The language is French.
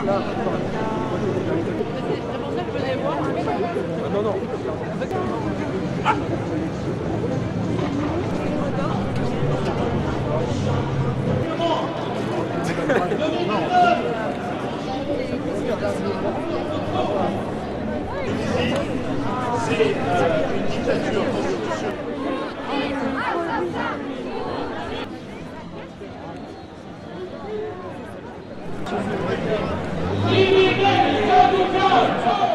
pour ça que je venais voir. Ah, non, non. C'est une dictature. Liberté,